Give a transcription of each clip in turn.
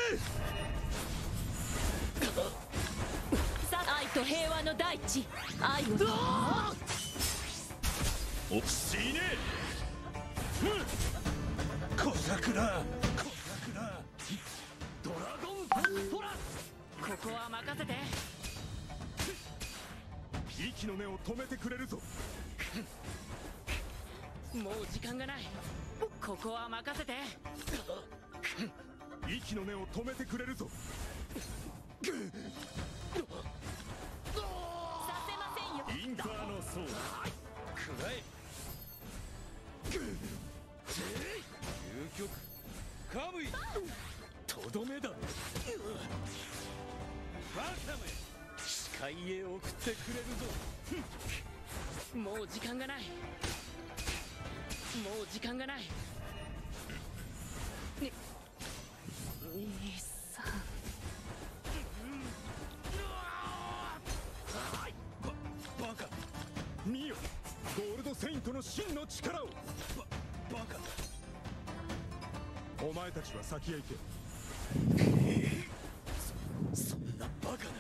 愛と平和の大地、愛を。 お死ね。 小桜ドラゴンパストラ。 ここは任せて。 息の根を止めてくれるぞ。 もう時間がない。ここは任せて。 息の根を止めてくれるぞ。 させませんよ。 インファーノソード。 くらえ。究極カムイ。 とどめだ。 バカめ視界へ送ってくれるぞ。 もう時間がない。もう時間がない。 兄さん。 バカ見よ、ゴールドセイントの真の力を。 バカお前たちは先へ行け。 そんなバカな。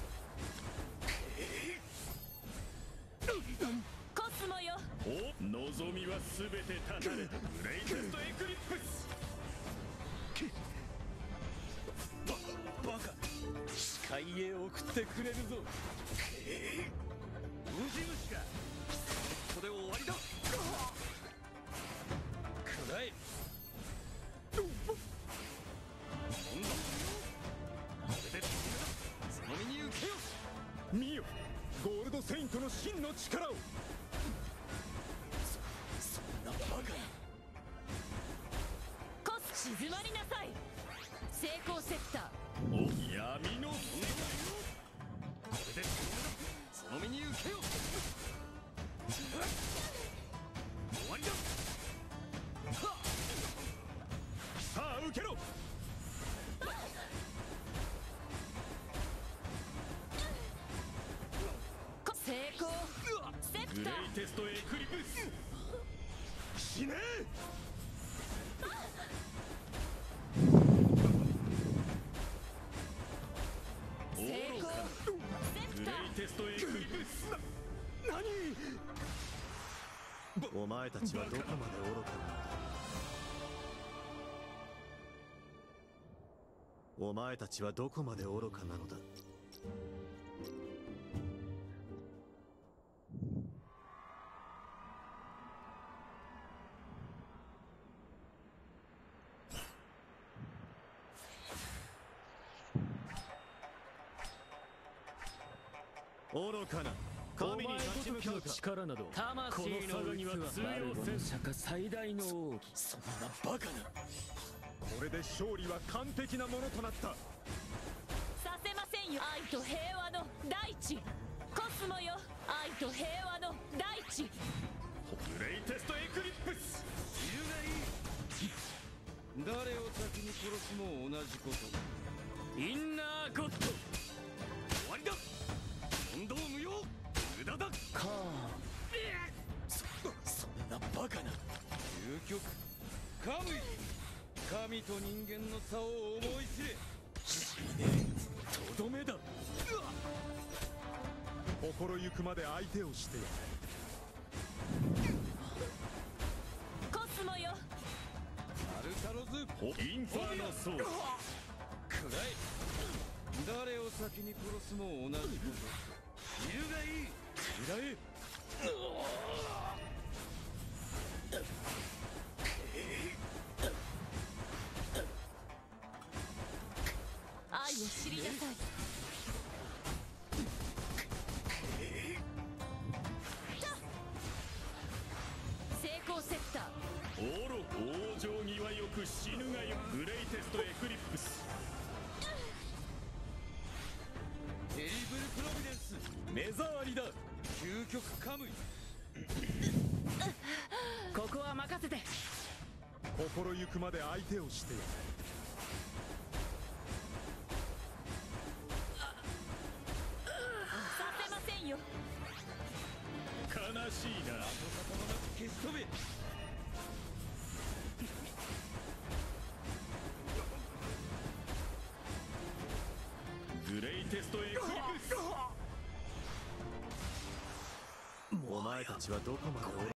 コスモよ。 お、望みは全て断たれた。グレイテストエクリプス。 バカ視界へ送ってくれるぞ。ウジ虫か。ここで終わりだ。くらえ。そんなこれでその身に受けよ。 見よ、ゴールドセイントの真の力を。 そんなバカな。 コス静まりなさい。成功セクター。 お、闇のこれでその身に受けよ。終わりだ。 さあ受けろ。 成功セクグター。 レイテストエクリプス。死ね成功セクグター。 レイテストエクリプス。 お前たちはどこまで愚かなのだ。お前たちはどこまで愚かなのだ。愚かな神に立ち向かうか。 力など魂のこの差には通用せん。 釈迦最大の奥義。 そんなバカな。 これで勝利は完璧なものとなった。 させませんよ。愛と平和の大地。コスモよ。愛と平和の大地。 グレイテストエクリプス。 理由がいい。誰を先に殺すも同じこと。 インナーゴッド。 終わりだ。問答無用。無駄だ。 カそんなバカな。究極カムイ。神と人間の差を思い知れ。死ね。 とどめだ。心ゆくまで相手をしてやコスモよ。 アルタロズ。 インファーノソード。 くらえ。誰を先に殺すも同じこと。理由がいい。嫌え。 愛を知りなさい。成功セクター。 おろ、往生際よく死ぬがよ。グレイテストエクリプス。 テリブルプロビデンス。 目障りだ。 究極カムイ。 ここは任せて。 心ゆくまで相手をしてやさせませんよ。 悲しいな。 跡形もなく消し飛べ。 テストエクリプス。 お前たちはどこまで